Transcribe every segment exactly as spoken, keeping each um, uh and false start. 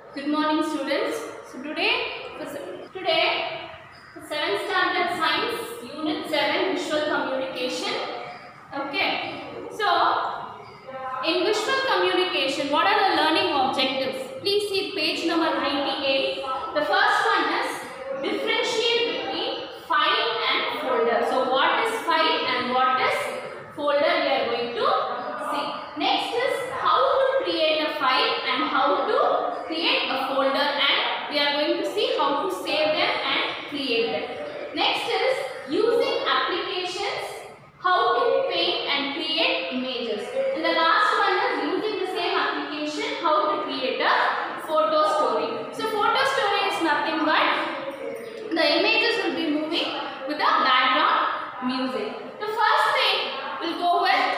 Good morning, students. So today, today, seventh standard science, unit seven, visual communication. Okay. So, in visual communication, what are the learning objectives? Please see page number ninety-eight. The first one is differentiate between file and folder. So, what is file and what is folder? We are going to see. Next is how to create a file and how to create a folder, and we are going to see how to save them and create them. Next is using applications, how to paint and create images. And the last one is using the same application, how to create a photo story. So photo story is nothing but the images will be moving with the background music. The first thing will go with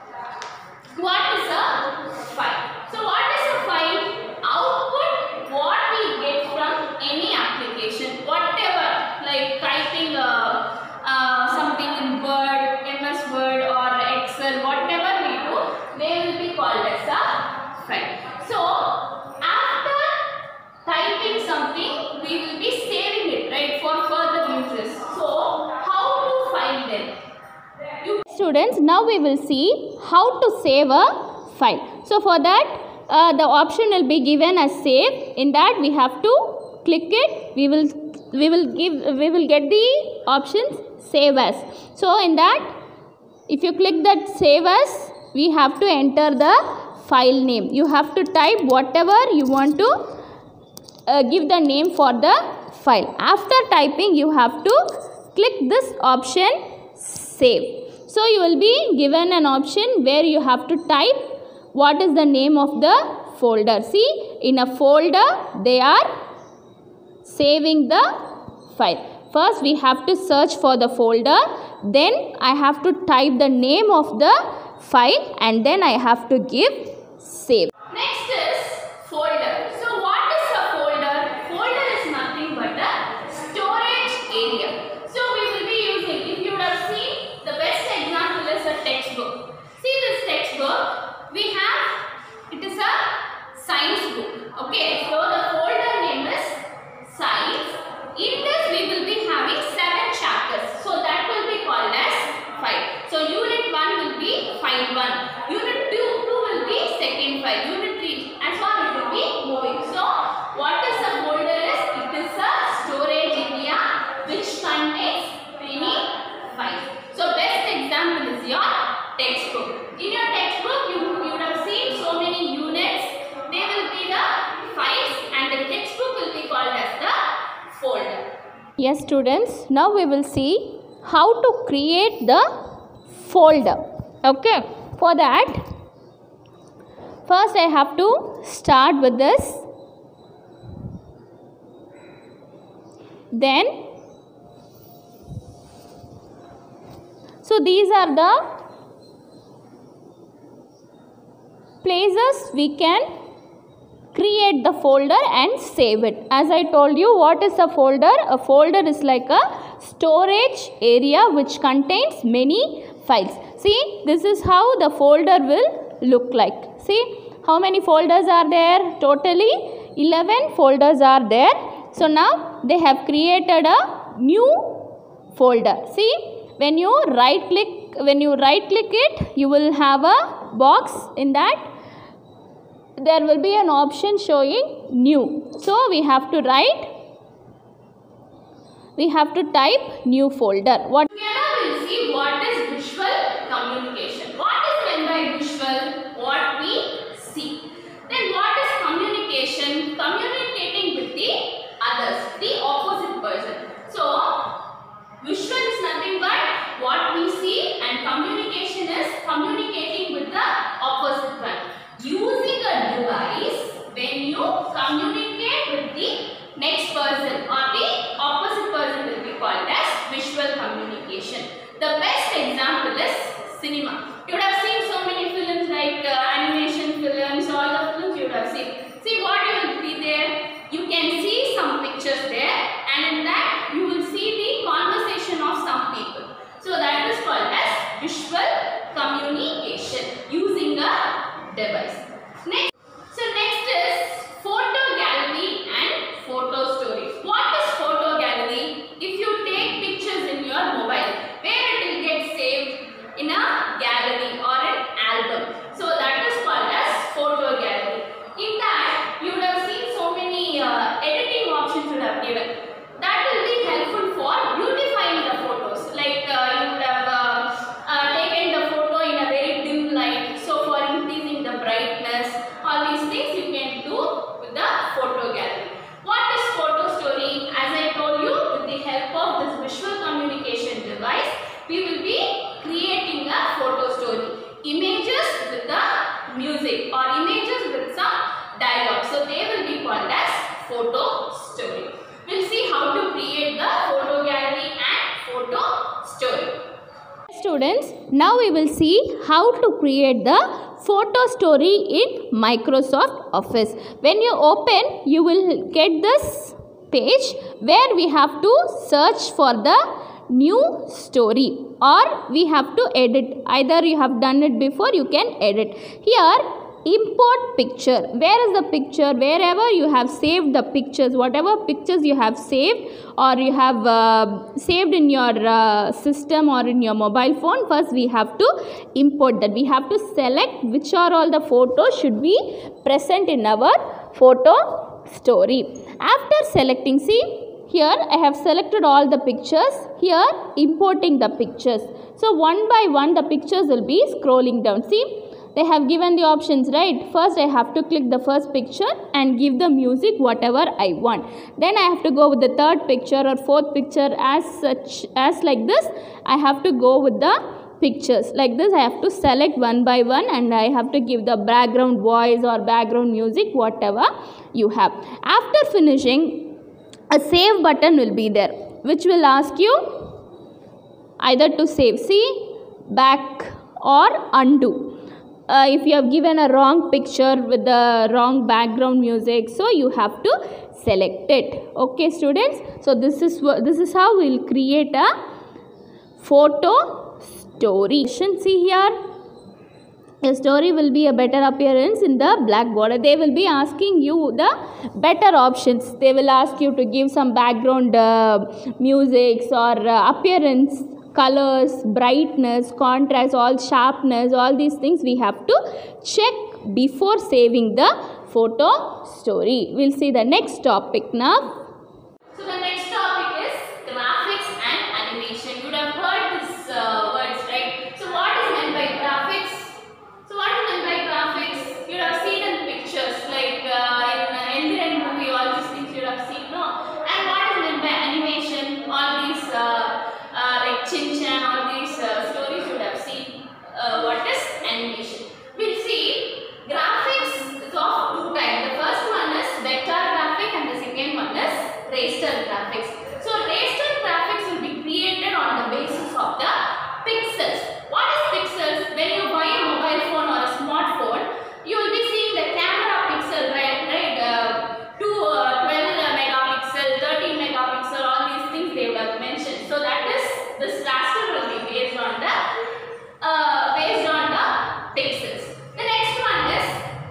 what is a file. So what is a file? Output what we get from any application, whatever, like typing uh, uh, something in Word, M S Word or Excel, whatever we do, they will be called as a file. So after typing something, we will be saving it, right, for further uses. So how to find them? You Students, now we will see how to save a file. So for that, uh, the option will be given as save. In that we have to click it. We will we will give we will get the options save as. So in that, if you click that save as, we have to enter the file name. You have to type whatever you want to uh, give the name for the file. After typing, you have to click this option save. So you will be given an option where you have to type what is the name of the folder. See, in a folder they are saving the file. First we have to search for the folder, then I have to type the name of the file, and then I have to give save. Next is folder. So what is a folder? Folder is nothing but a storage area. So we will be using, if you would have seen, the best example is a textbook. See this textbook, we have, it is a science book. Okay, so the folder name is science. In this we will be having seven chapters. So that will be called as file. So unit one will be file one. Unit two, two will be second file. Unit three, and so on it will be moving. So what is a folder is? It is a storage area which contains many files. So best example is your textbook. In your textbook, you, you would have seen so many units. They will be the files and the textbook will be called as the folder. Yes students, now we will see how to create the folder. Okay, for that, first I have to start with this. Then, so these are the places we can create the folder and save it. As I told you, what is a folder? A folder is like a storage area which contains many files. See, this is how the folder will look like. See, how many folders are there? Totally eleven folders are there. So now they have created a new folder. See, when you right click, when you right click it, you will have a box. In that there will be an option showing new. So we have to write, we have to type new folder. What? Together we will see what is visual communication. What is meant by visual? What we see. Then what is communication? Communicating with the others, the opposite person. So visual is nothing but what we see, and communication is communicating with the opposite one. Using a device when you communicate with the next person or the opposite person will be called as visual communication. The best example is cinema. You would have seen so many films like uh, animation films, all the films you would have seen. See what you will see there? You can see some pictures there, and in that you will see the conversation of some people. So that is called as visual communication using a device. Next, so next is photo gallery. students, now we will see how to create the photo story in Microsoft Office. When you open, you will get this page where we have to search for the new story, or we have to edit. Either you have done it before, you can edit. Here, import picture. Where is the picture? Wherever you have saved the pictures, whatever pictures you have saved or you have uh, saved in your uh, system or in your mobile phone, first we have to import that. We have to select which are all the photos should be present in our photo story. After selecting, see here I have selected all the pictures. Here importing the pictures. So one by one the pictures will be scrolling down. See, they have given the options, right? First I have to click the first picture and give the music whatever I want. Then I have to go with the third picture or fourth picture as such, as like this. I have to go with the pictures like this. I have to select one by one and I have to give the background voice or background music whatever you have. After finishing, a save button will be there which will ask you either to save, see, back or undo. Uh, if you have given a wrong picture with the wrong background music, so you have to select it. Okay students, so this is this is how we will create a photo story. See here, a story will be a better appearance in the black border. They will be asking you the better options. They will ask you to give some background uh, music or uh, appearance, colors, brightness, contrast, all sharpness, all these things we have to check before saving the photo story. We'll see the next topic now. So the next topic is graphics and animation. You would have heard these uh, words, right? So what is meant by graphics? So what is meant by graphics? You would have seen in pictures like uh, in an Indian movie, all these things you would have seen, no? And what is meant by animation? All these uh, uh, like Chin Chan, all these uh, stories you would have seen. Uh, what is animation? We'll see graphics is of two types. The first one is vector graphic and the second one is raster graphics. So raster graphics will be created on the basis of the pixels. What is pixels? When you buy a mobile phone or a smartphone, you will be seeing the camera pixel, right? right? Uh, two, uh, twelve megapixel, thirteen megapixel, all these things they would have mentioned. So that is, this raster will be based on the uh, based on the pixels. The next one is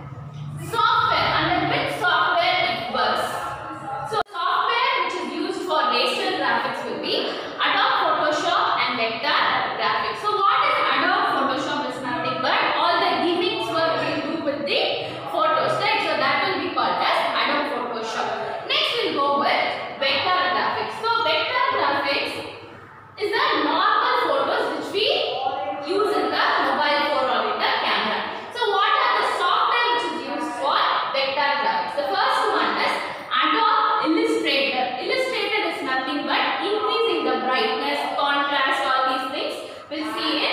software. Under which software it works? So software which is used for raster graphics will be Adobe Photoshop and vector graphics. So what is Adobe Photoshop? Is nothing but all the gimmicks work we do with the photos, right? So that will be called as Adobe Photoshop. Next we'll go with vector graphics. So vector graphics is the normal photos which we use in the mobile phone or in the camera. So what are the software which is used for vector graphics? The first one is Adobe Illustrator. Illustrator is nothing but increasing the brightness, contrast, all these things we'll see in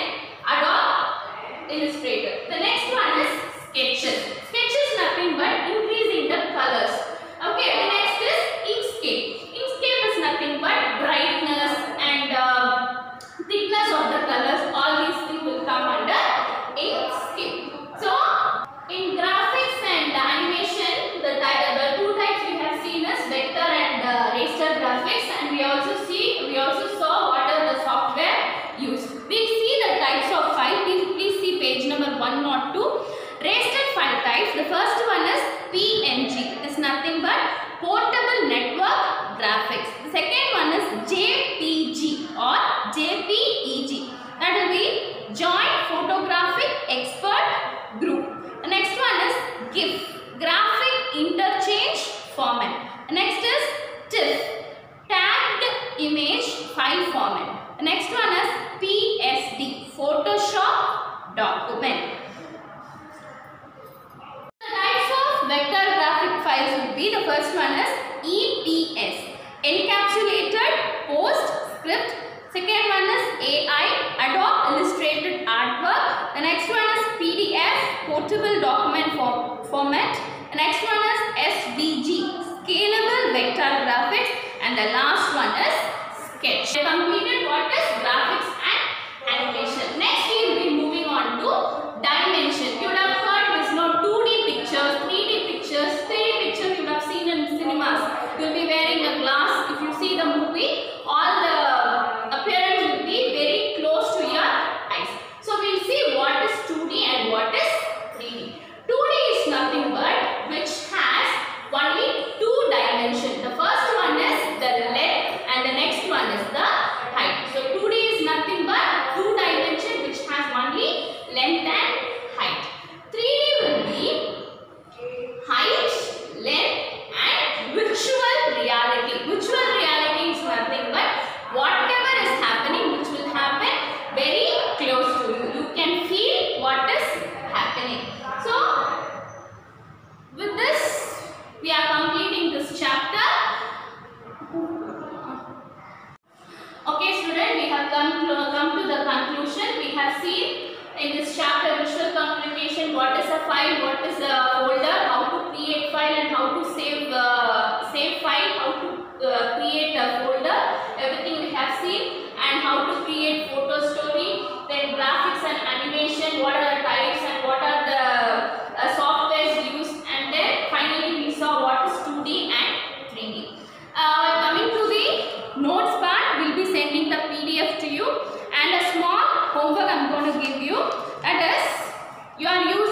Adobe Illustrator. The next one is Sketches. Sketches is nothing but increasing the colors. Okay, the next is Inkscape. Inkscape is nothing but brightness and uh, thickness of the colors. All these things will come under Inkscape. So, in graphics and animation, the, the two types we have seen is vector and uh, raster graphics, and we also see we also saw what are the software used. We see the types of file. Please, please see page number one oh two. Raster file types. The first one is P N G. It is nothing but portable network graphics. The second one is J P G or J P E G. That will be Joint Photographic Expert Group. The next one is GIF, Graphic Interchange Format. The next is TIFF, Tagged Image File Format. The next one is P S D, Photoshop Document. The types of vector graphic files will be, the first one is E P S, Encapsulated Postscript. Second one is A I, Adobe Illustrated Artwork. The next one is P D F, Portable Document form Format. The next one is S V G, Scalable Vector Graphics. And the last one is Sketch. I completed what is graphics and animation. have seen in this chapter visual communication, what is a file, what is a folder, how to create file and how to save uh, save file, how to uh, create a folder, everything we have seen, and how to create photo story, then graphics and animation, what are the types and what are the uh, softwares used, and then finally we saw what is two D and three D. Uh, coming to the notes part, we will be sending the P D F to you, and a small homework I am going to give you, that is, you are using